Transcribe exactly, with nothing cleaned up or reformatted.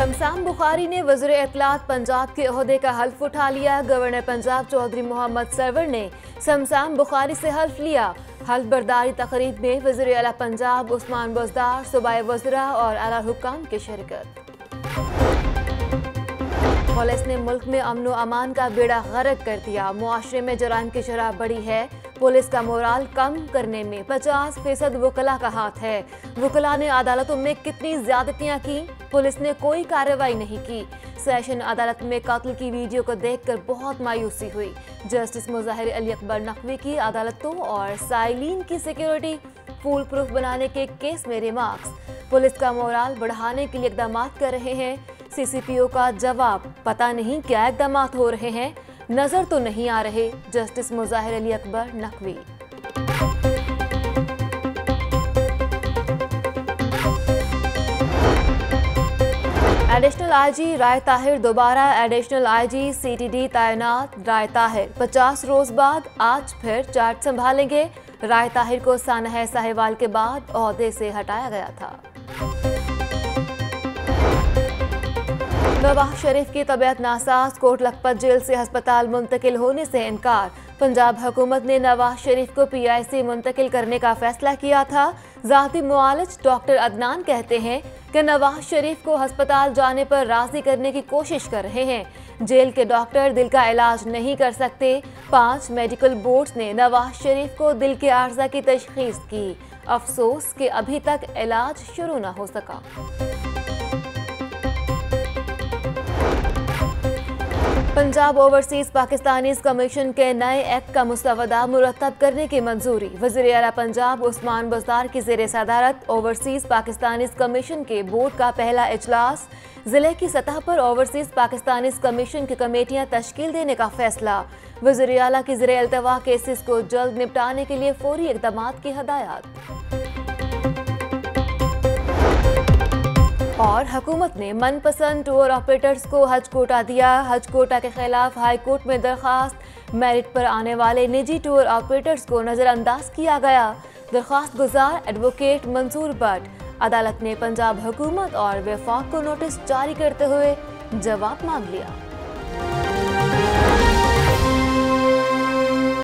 शमशान बुखारी ने वज़ीर इत्तलात पंजाब के ओहदे का हल्फ उठा लिया। गवर्नर पंजाब चौधरी मोहम्मद सरवर ने शमशान बुखारी से हल्फ लिया। हल्फ बर्दारी तकरीब में वज़ीर आला पंजाब उस्मान बुज़दार, सूबाई वज़रा और आला हुक्काम की शिरकत। पुलिस ने मुल्क में अमन व अमान का बेड़ा गर्क कर दिया। मुआशरे में जराइम की शरह बढ़ी है। पुलिस का मोराल कम करने में पचास फीसद वकला का हाथ है। वकला ने अदालतों में कितनी ज्यादतियां की, पुलिस ने कोई कार्रवाई नहीं की। सेशन अदालत में कत्ल की वीडियो को देखकर बहुत मायूसी हुई। जस्टिस मुज़ाहिर अली अकबर नकवी की अदालतों और साइलिन की सिक्योरिटी फूल प्रूफ बनाने के केस में रिमार्क्स। पुलिस का मोराल बढ़ाने के लिए इकदाम कर रहे हैं। सी सी पी ओ का जवाब, पता नहीं क्या इकदाम हो रहे हैं, नजर तो नहीं आ रहे। Justice Muzahir Ali Akbar Naqvi. Additional I G Rai Tahir दोबारा additional I G C T D तैनात। राय ताहिर पचास रोज बाद आज फिर चार्ज संभालेंगे। राय ताहिर को सानह साहिवाल के बाद ओहदे से हटाया गया था। नवाज शरीफ की तबीयत नासाज, कोट लखपत जेल से अस्पताल मुंतकिल होने से इनकार। पंजाब हुकूमत ने नवाज शरीफ को पी आई सी मुंतकिल करने का फैसला किया था। ज़ाती मुआलिज डॉक्टर अदनान कहते हैं कि नवाज शरीफ को अस्पताल जाने पर राजी करने की कोशिश कर रहे हैं। जेल के डॉक्टर दिल का इलाज नहीं कर सकते। पांच मेडिकल बोर्ड्स ने नवाज शरीफ को दिल के आर्जा की तशखीस की। अफसोस कि अभी तक इलाज शुरू न हो सका। पंजाब ओवरसीज पाकिस्तानीज कमीशन के नए एक्ट का मुसवदा मुरतब करने की मंजूरी। वज़ीर आला पंजाब उस्मान बुज़दार की ज़ेर सदारत ओवरसीज पाकिस्तानीज कमीशन के बोर्ड का पहला इजलास। जिले की सतह पर ओवरसीज पाकिस्तानीज कमीशन की कमेटियां तश्कील देने का फैसला। वज़ीर आला की ज़ेर अल्तवा केसेस को जल्द निपटाने के लिए फौरी इक़दाम की हदायत। और हुकूमत ने मनपसंद टूर ऑपरेटर्स को हज कोटा दिया। हज कोटा के खिलाफ हाई कोर्ट में दरखास्त। मेरिट पर आने वाले निजी टूर ऑपरेटर्स को नजरअंदाज किया गया। दरखास्त गुजार एडवोकेट मंसूर भट्ट। अदालत ने पंजाब हुकूमत और वफाक को नोटिस जारी करते हुए जवाब मांग लिया।